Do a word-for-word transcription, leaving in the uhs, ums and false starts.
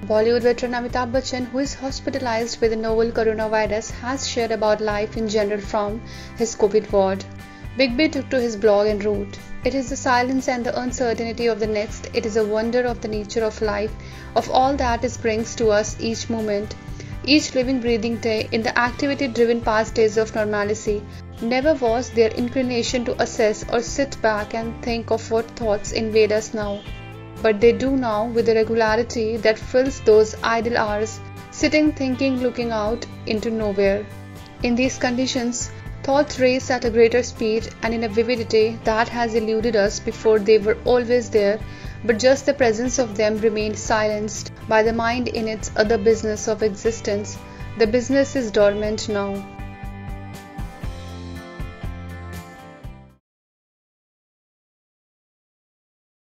Bollywood veteran Amitabh Bachchan, who is hospitalized with the novel coronavirus, has shared about life in general from his COVID ward. Big B took to his blog and wrote, "It is the silence and the uncertainty of the next. It is a wonder of the nature of life, of all that it brings to us each moment, each living, breathing day. In the activity-driven past days of normalcy, never was there inclination to assess or sit back and think of what thoughts invade us now. But they do now with a regularity that fills those idle hours, sitting, thinking, looking out into nowhere. In these conditions, thoughts race at a greater speed and in a vividity that has eluded us before. They were always there, but just the presence of them remained silenced by the mind in its other business of existence. The business is dormant now."